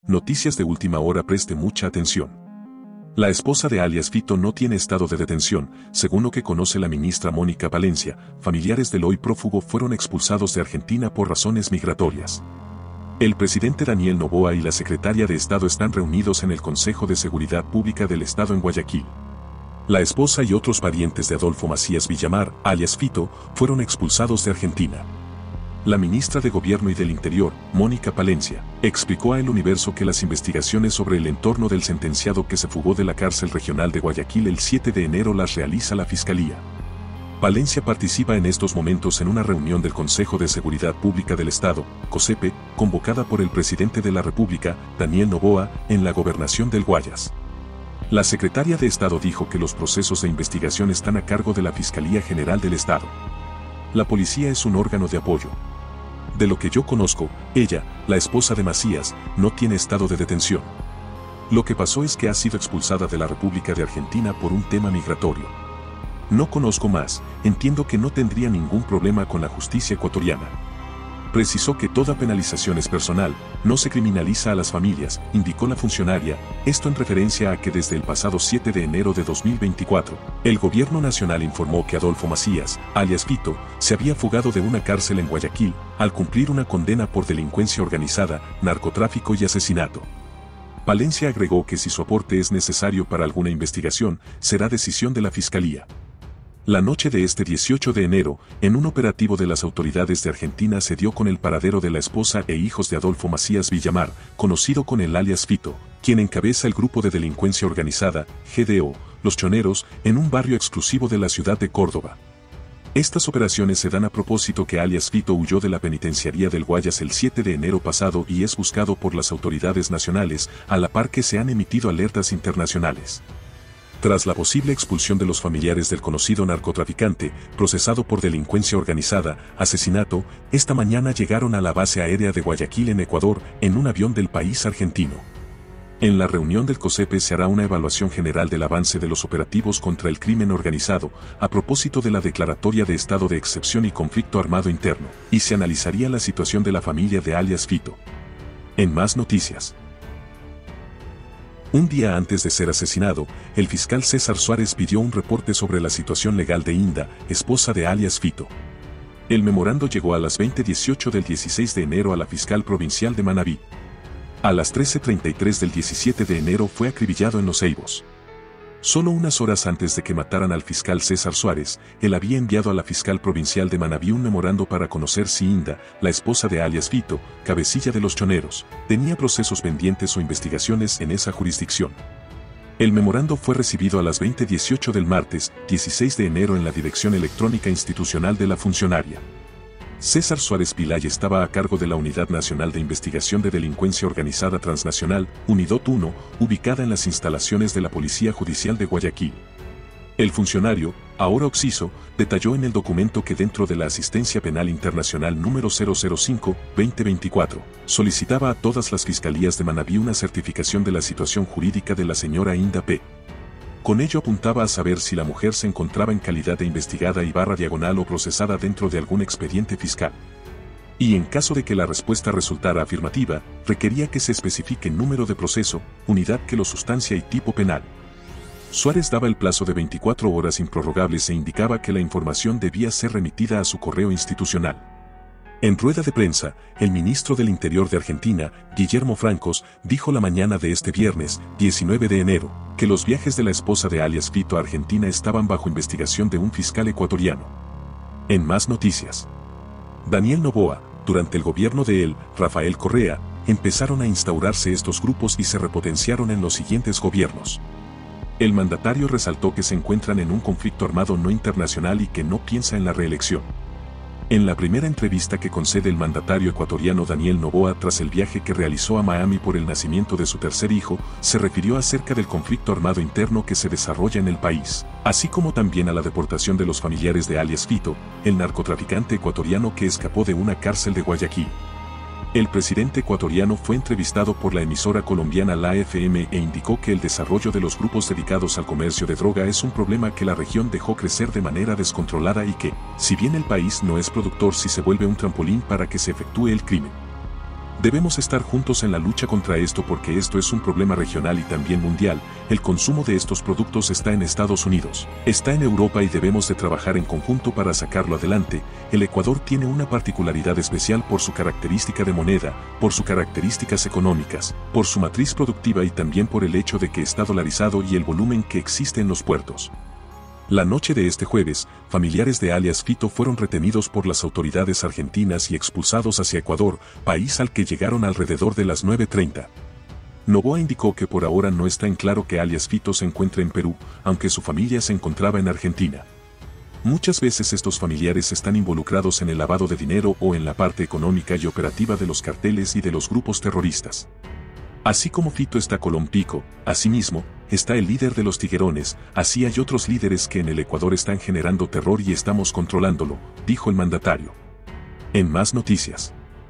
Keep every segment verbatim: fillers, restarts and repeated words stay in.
Noticias de última hora, preste mucha atención. La esposa de alias Fito no tiene estado de detención, según lo que conoce la ministra Mónica Palencia. Familiares del hoy prófugo fueron expulsados de Argentina por razones migratorias. El presidente Daniel Noboa y la secretaria de Estado están reunidos en el Consejo de Seguridad Pública del Estado en Guayaquil. La esposa y otros parientes de Adolfo Macías Villamar, alias Fito, fueron expulsados de Argentina. La ministra de Gobierno y del Interior, Mónica Palencia, explicó a El Universo que las investigaciones sobre el entorno del sentenciado que se fugó de la cárcel regional de Guayaquil el siete de enero las realiza la Fiscalía. Palencia participa en estos momentos en una reunión del Consejo de Seguridad Pública del Estado, COSEPE, convocada por el presidente de la República, Daniel Noboa, en la gobernación del Guayas. La secretaria de Estado dijo que los procesos de investigación están a cargo de la Fiscalía General del Estado. La policía es un órgano de apoyo. De lo que yo conozco, ella, la esposa de Macías, no tiene estado de detención. Lo que pasó es que ha sido expulsada de la República de Argentina por un tema migratorio. No conozco más, entiendo que no tendría ningún problema con la justicia ecuatoriana. Precisó que toda penalización es personal, no se criminaliza a las familias, indicó la funcionaria, esto en referencia a que desde el pasado siete de enero de dos mil veinticuatro, el gobierno nacional informó que Adolfo Macías, alias Fito, se había fugado de una cárcel en Guayaquil, al cumplir una condena por delincuencia organizada, narcotráfico y asesinato. Palencia agregó que si su aporte es necesario para alguna investigación, será decisión de la Fiscalía. La noche de este dieciocho de enero, en un operativo de las autoridades de Argentina se dio con el paradero de la esposa e hijos de Adolfo Macías Villamar, conocido con el alias Fito, quien encabeza el grupo de delincuencia organizada, G D O, Los Choneros, en un barrio exclusivo de la ciudad de Córdoba. Estas operaciones se dan a propósito que alias Fito huyó de la penitenciaría del Guayas el siete de enero pasado y es buscado por las autoridades nacionales, a la par que se han emitido alertas internacionales. Tras la posible expulsión de los familiares del conocido narcotraficante, procesado por delincuencia organizada, asesinato, esta mañana llegaron a la base aérea de Guayaquil en Ecuador, en un avión del país argentino. En la reunión del COSEPE se hará una evaluación general del avance de los operativos contra el crimen organizado, a propósito de la declaratoria de estado de excepción y conflicto armado interno, y se analizaría la situación de la familia de alias Fito. En más noticias. Un día antes de ser asesinado, el fiscal César Suárez pidió un reporte sobre la situación legal de Inda, esposa de alias Fito. El memorando llegó a las veinte dieciocho del dieciséis de enero a la fiscal provincial de Manabí. A las trece treinta y tres del diecisiete de enero fue acribillado en Los Ceibos. Solo unas horas antes de que mataran al fiscal César Suárez, él había enviado a la fiscal provincial de Manabí un memorando para conocer si Inda, la esposa de alias Fito, cabecilla de los Choneros, tenía procesos pendientes o investigaciones en esa jurisdicción. El memorando fue recibido a las veinte dieciocho del martes, dieciséis de enero en la dirección electrónica institucional de la funcionaria. César Suárez Pilay estaba a cargo de la Unidad Nacional de Investigación de Delincuencia Organizada Transnacional, Unidot uno, ubicada en las instalaciones de la Policía Judicial de Guayaquil. El funcionario, ahora occiso, detalló en el documento que dentro de la Asistencia Penal Internacional número cero cero cinco guion veinte veinticuatro, solicitaba a todas las fiscalías de Manabí una certificación de la situación jurídica de la señora Inda P. Con ello apuntaba a saber si la mujer se encontraba en calidad de investigada y barra diagonal o procesada dentro de algún expediente fiscal. Y en caso de que la respuesta resultara afirmativa, requería que se especifique número de proceso, unidad que lo sustancia y tipo penal. Suárez daba el plazo de veinticuatro horas improrrogables e indicaba que la información debía ser remitida a su correo institucional. En rueda de prensa, el ministro del Interior de Argentina, Guillermo Francos, dijo la mañana de este viernes, diecinueve de enero, que los viajes de la esposa de alias Fito a Argentina estaban bajo investigación de un fiscal ecuatoriano. En más noticias. Daniel Noboa, durante el gobierno de él, Rafael Correa, empezaron a instaurarse estos grupos y se repotenciaron en los siguientes gobiernos. El mandatario resaltó que se encuentran en un conflicto armado no internacional y que no piensa en la reelección. En la primera entrevista que concede el mandatario ecuatoriano Daniel Noboa tras el viaje que realizó a Miami por el nacimiento de su tercer hijo, se refirió acerca del conflicto armado interno que se desarrolla en el país, así como también a la deportación de los familiares de alias Fito, el narcotraficante ecuatoriano que escapó de una cárcel de Guayaquil. El presidente ecuatoriano fue entrevistado por la emisora colombiana La F M e indicó que el desarrollo de los grupos dedicados al comercio de droga es un problema que la región dejó crecer de manera descontrolada y que, si bien el país no es productor, sí se vuelve un trampolín para que se efectúe el crimen. Debemos estar juntos en la lucha contra esto porque esto es un problema regional y también mundial. El consumo de estos productos está en Estados Unidos, está en Europa y debemos de trabajar en conjunto para sacarlo adelante. El Ecuador tiene una particularidad especial por su característica de moneda, por sus características económicas, por su matriz productiva y también por el hecho de que está dolarizado y el volumen que existe en los puertos. La noche de este jueves, familiares de alias Fito fueron retenidos por las autoridades argentinas y expulsados hacia Ecuador, país al que llegaron alrededor de las nueve treinta. Noboa indicó que por ahora no está en claro que alias Fito se encuentre en Perú, aunque su familia se encontraba en Argentina. Muchas veces estos familiares están involucrados en el lavado de dinero o en la parte económica y operativa de los carteles y de los grupos terroristas. Así como Fito está Colón Pico, asimismo, está el líder de los Tiguerones, así hay otros líderes que en el Ecuador están generando terror y estamos controlándolo, dijo el mandatario. En más noticias.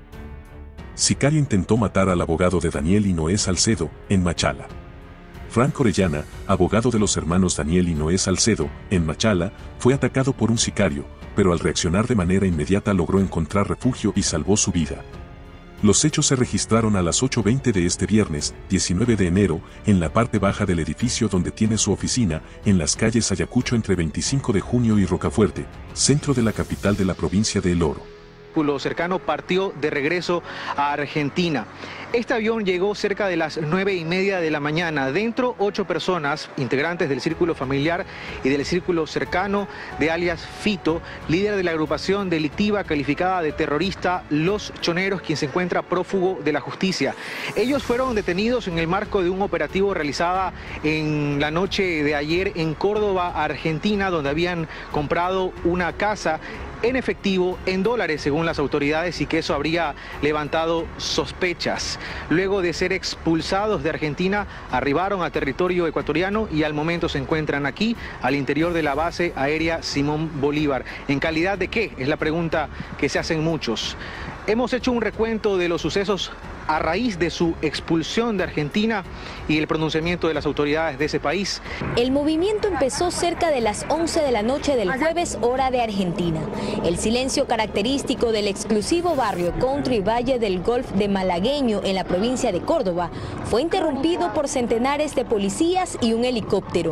Sicario intentó matar al abogado de Daniel y Noé Salcedo, en Machala. Frank Orellana, abogado de los hermanos Daniel y Noé Salcedo, en Machala, fue atacado por un sicario, pero al reaccionar de manera inmediata logró encontrar refugio y salvó su vida. Los hechos se registraron a las ocho veinte de este viernes, diecinueve de enero, en la parte baja del edificio donde tiene su oficina, en las calles Ayacucho entre veinticinco de junio y Rocafuerte, centro de la capital de la provincia de El Oro. Cercano partió de regreso a Argentina. Este avión llegó cerca de las nueve y media de la mañana. Dentro, ocho personas, integrantes del círculo familiar y del círculo cercano de alias Fito, líder de la agrupación delictiva calificada de terrorista Los Choneros, quien se encuentra prófugo de la justicia. Ellos fueron detenidos en el marco de un operativo realizado en la noche de ayer en Córdoba, Argentina, donde habían comprado una casa en efectivo, en dólares según las autoridades, y que eso habría levantado sospechas. Luego de ser expulsados de Argentina, arribaron a territorio ecuatoriano y al momento se encuentran aquí, al interior de la base aérea Simón Bolívar. ¿En calidad de qué? Es la pregunta que se hacen muchos. Hemos hecho un recuento de los sucesos a raíz de su expulsión de Argentina y el pronunciamiento de las autoridades de ese país. El movimiento empezó cerca de las once de la noche del jueves, hora de Argentina. El silencio característico del exclusivo barrio Country Valle del Golf de Malagueño en la provincia de Córdoba fue interrumpido por centenares de policías y un helicóptero.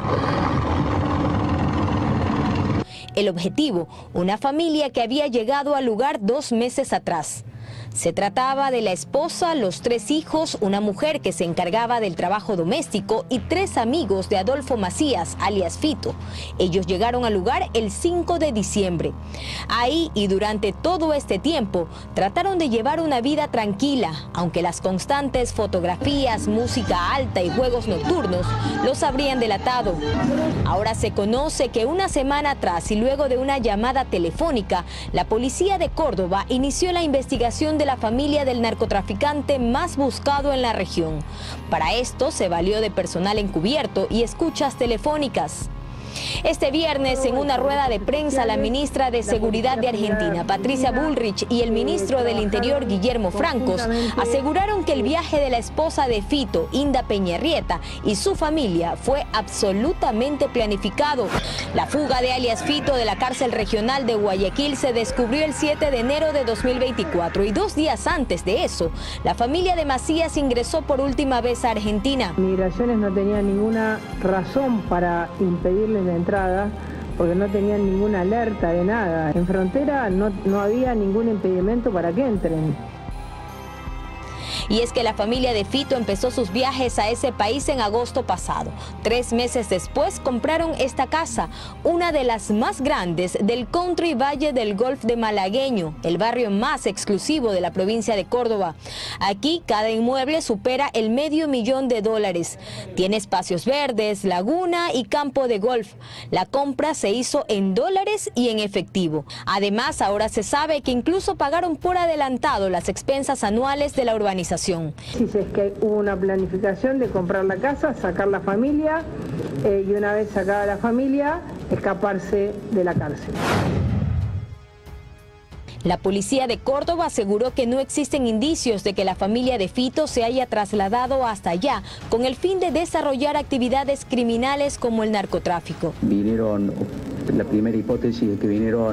El objetivo, una familia que había llegado al lugar dos meses atrás. Se trataba de la esposa, los tres hijos, una mujer que se encargaba del trabajo doméstico y tres amigos de Adolfo Macías, alias Fito. Ellos llegaron al lugar el cinco de diciembre. Ahí y durante todo este tiempo trataron de llevar una vida tranquila, aunque las constantes fotografías, música alta y juegos nocturnos los habrían delatado. Ahora se conoce que una semana atrás y luego de una llamada telefónica, la policía de Córdoba inició la investigación de la familia del narcotraficante más buscado en la región. Para esto se valió de personal encubierto y escuchas telefónicas. Este viernes, en una rueda de prensa, la ministra de Seguridad de Argentina, Patricia Bullrich, y el ministro del Interior, Guillermo Francos, aseguraron que el viaje de la esposa de Fito, Inda Peñarrieta, y su familia fue absolutamente planificado. La fuga de alias Fito de la cárcel regional de Guayaquil se descubrió el siete de enero de dos mil veinticuatro y dos días antes de eso, la familia de Macías ingresó por última vez a Argentina. Migraciones no tenía ninguna razón para impedirles la entrada porque no tenían ninguna alerta de nada. En frontera no, no había ningún impedimento para que entren. Y es que la familia de Fito empezó sus viajes a ese país en agosto pasado. Tres meses después compraron esta casa, una de las más grandes del Country Valle del Golf de Malagueño, el barrio más exclusivo de la provincia de Córdoba. Aquí cada inmueble supera el medio millón de dólares. Tiene espacios verdes, laguna y campo de golf. La compra se hizo en dólares y en efectivo. Además, ahora se sabe que incluso pagaron por adelantado las expensas anuales de la urbanización. Sí, es que hubo una planificación de comprar la casa, sacar la familia eh, y una vez sacada la familia, escaparse de la cárcel. La policía de Córdoba aseguró que no existen indicios de que la familia de Fito se haya trasladado hasta allá con el fin de desarrollar actividades criminales como el narcotráfico. Vinieron, la primera hipótesis es que vinieron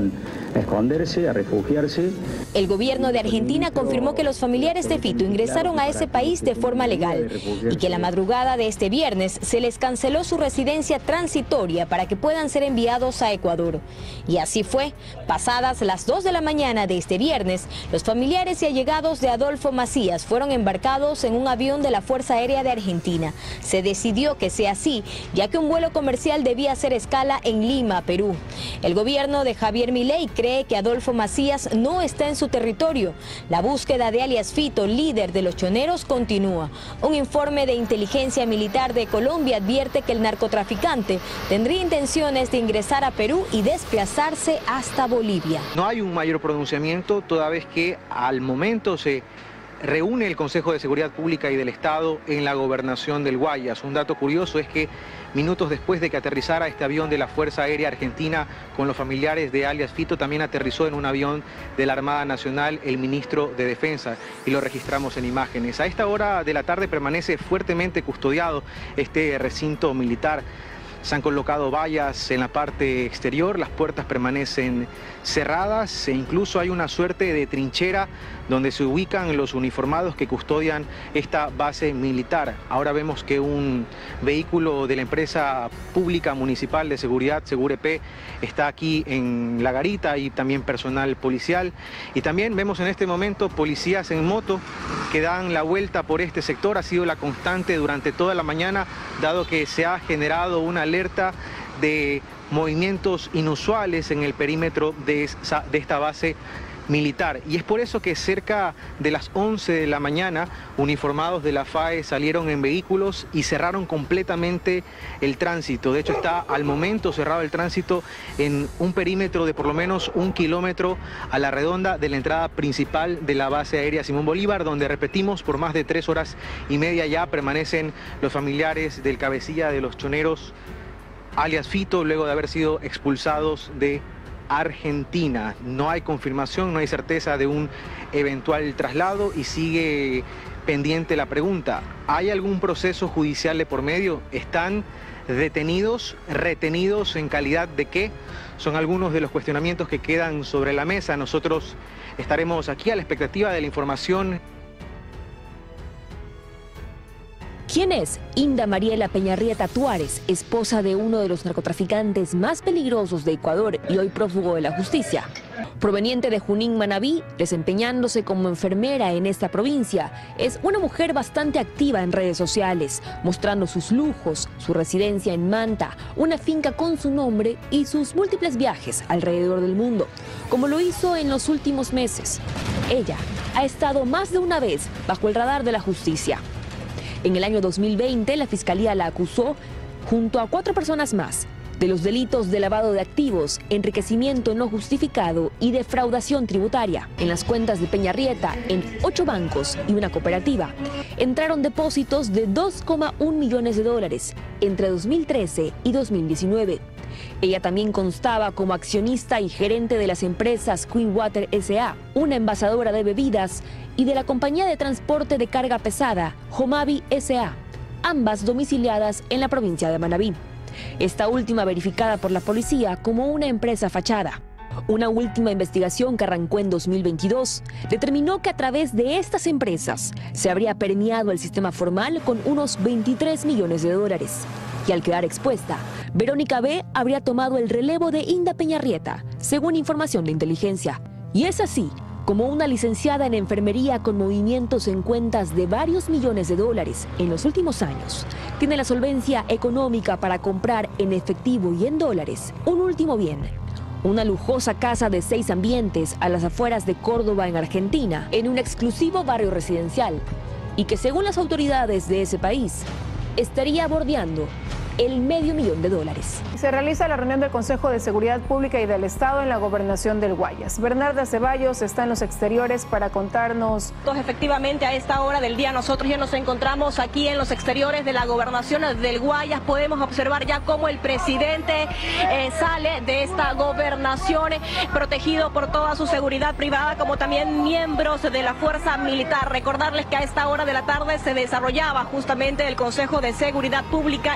a esconderse, a refugiarse. El gobierno de Argentina confirmó que los familiares de Fito ingresaron a ese país de forma legal y que la madrugada de este viernes se les canceló su residencia transitoria para que puedan ser enviados a Ecuador. Y así fue. Pasadas las dos de la mañana de este viernes, los familiares y allegados de Adolfo Macías fueron embarcados en un avión de la Fuerza Aérea de Argentina. Se decidió que sea así, ya que un vuelo comercial debía hacer escala en Lima, Perú. El gobierno de Javier Milei cree que Adolfo Macías no está en su territorio. La búsqueda de alias Fito, líder de los choneros, continúa. Un informe de inteligencia militar de Colombia advierte que el narcotraficante tendría intenciones de ingresar a Perú y desplazarse hasta Bolivia. No hay un mayor pronunciamiento, toda vez que al momento se reúne el Consejo de Seguridad Pública y del Estado en la gobernación del Guayas. Un dato curioso es que minutos después de que aterrizara este avión de la Fuerza Aérea Argentina con los familiares de alias Fito, también aterrizó en un avión de la Armada Nacional el ministro de Defensa, y lo registramos en imágenes. A esta hora de la tarde permanece fuertemente custodiado este recinto militar. Se han colocado vallas en la parte exterior, las puertas permanecen cerradas e incluso hay una suerte de trinchera donde se ubican los uniformados que custodian esta base militar. Ahora vemos que un vehículo de la empresa pública municipal de seguridad, Segurep, está aquí en la garita, y también personal policial. Y también vemos en este momento policías en moto que dan la vuelta por este sector. Ha sido la constante durante toda la mañana, dado que se ha generado una alerta de movimientos inusuales en el perímetro de, esa, de esta base militar. Y es por eso que cerca de las once de la mañana, uniformados de la F A E salieron en vehículos y cerraron completamente el tránsito. De hecho, está al momento cerrado el tránsito en un perímetro de por lo menos un kilómetro a la redonda de la entrada principal de la base aérea Simón Bolívar, donde, repetimos, por más de tres horas y media ya permanecen los familiares del cabecilla de los choneros, alias Fito, luego de haber sido expulsados de Argentina. No hay confirmación, no hay certeza de un eventual traslado y sigue pendiente la pregunta: ¿hay algún proceso judicial de por medio? ¿Están detenidos, retenidos, en calidad de qué? Son algunos de los cuestionamientos que quedan sobre la mesa. Nosotros estaremos aquí a la expectativa de la información. ¿Quién es Inda Mariela Peñarrieta Tuárez, esposa de uno de los narcotraficantes más peligrosos de Ecuador y hoy prófugo de la justicia? Proveniente de Junín, Manabí, desempeñándose como enfermera en esta provincia, es una mujer bastante activa en redes sociales, mostrando sus lujos, su residencia en Manta, una finca con su nombre y sus múltiples viajes alrededor del mundo, como lo hizo en los últimos meses. Ella ha estado más de una vez bajo el radar de la justicia. En el año dos mil veinte, la Fiscalía la acusó, junto a cuatro personas más, de los delitos de lavado de activos, enriquecimiento no justificado y defraudación tributaria. En las cuentas de Peñarrieta, en ocho bancos y una cooperativa, entraron depósitos de dos coma uno millones de dólares entre dos mil trece y dos mil diecinueve. Ella también constaba como accionista y gerente de las empresas Queen Water S A, una envasadora de bebidas, y de la compañía de transporte de carga pesada, Homavi S A, ambas domiciliadas en la provincia de Manabí. Esta última verificada por la policía como una empresa fachada. Una última investigación que arrancó en dos mil veintidós determinó que a través de estas empresas se habría permeado el sistema formal con unos veintitrés millones de dólares. Y al quedar expuesta, Verónica B. habría tomado el relevo de Inda Peñarrieta, según información de inteligencia. Y es así como una licenciada en enfermería con movimientos en cuentas de varios millones de dólares en los últimos años tiene la solvencia económica para comprar en efectivo y en dólares un último bien: una lujosa casa de seis ambientes a las afueras de Córdoba, en Argentina, en un exclusivo barrio residencial, y que, según las autoridades de ese país, estaría bordeando el medio millón de dólares. Se realiza la reunión del Consejo de Seguridad Pública y del Estado en la gobernación del Guayas. Bernarda Ceballos está en los exteriores para contarnos. Efectivamente, a esta hora del día nosotros ya nos encontramos aquí en los exteriores de la gobernación del Guayas. Podemos observar ya cómo el presidente eh, sale de esta gobernación eh, protegido por toda su seguridad privada, como también miembros de la fuerza militar. Recordarles que a esta hora de la tarde se desarrollaba justamente el Consejo de Seguridad Pública y del Estado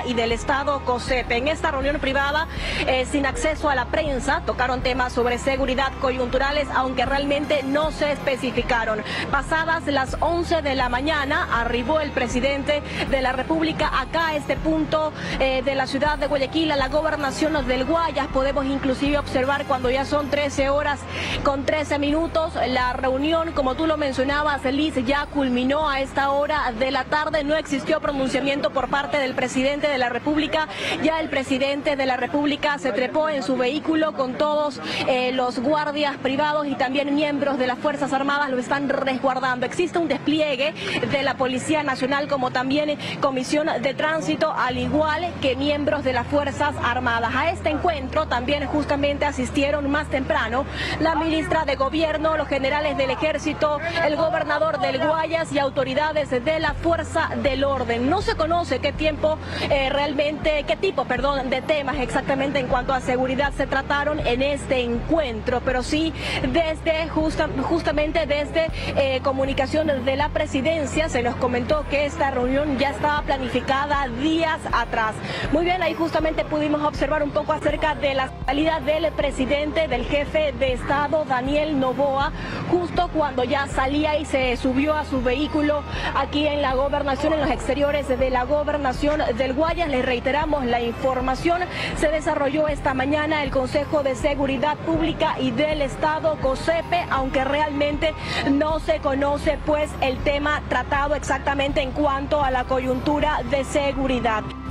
Estado COSEPE. En esta reunión privada, eh, sin acceso a la prensa, tocaron temas sobre seguridad coyunturales, aunque realmente no se especificaron. Pasadas las once de la mañana, arribó el presidente de la República acá a este punto eh, de la ciudad de Guayaquil, a la gobernación del Guayas. Podemos inclusive observar cuando ya son trece horas con trece minutos, la reunión, como tú lo mencionabas, Liz, ya culminó a esta hora de la tarde. No existió pronunciamiento por parte del presidente de la República. Ya el presidente de la República se trepó en su vehículo con todos eh, los guardias privados y también miembros de las Fuerzas Armadas lo están resguardando. Existe un despliegue de la Policía Nacional como también Comisión de Tránsito, al igual que miembros de las Fuerzas Armadas. A este encuentro también justamente asistieron más temprano la ministra de Gobierno, los generales del Ejército, el gobernador del Guayas y autoridades de la Fuerza del Orden. No se conoce qué tiempo eh, realmente, qué tipo, perdón, de temas exactamente en cuanto a seguridad se trataron en este encuentro, pero sí desde justa, justamente desde eh, comunicación de la presidencia se nos comentó que esta reunión ya estaba planificada días atrás. Muy bien, ahí justamente pudimos observar un poco acerca de la salida del presidente, del jefe de Estado, Daniel Noboa, justo cuando ya salía y se subió a su vehículo aquí en la gobernación, en los exteriores de la gobernación del Guayas. Les reiteramos la información. Se desarrolló esta mañana el Consejo de Seguridad Pública y del Estado COSEPE, aunque realmente no se conoce pues el tema tratado exactamente en cuanto a la coyuntura de seguridad.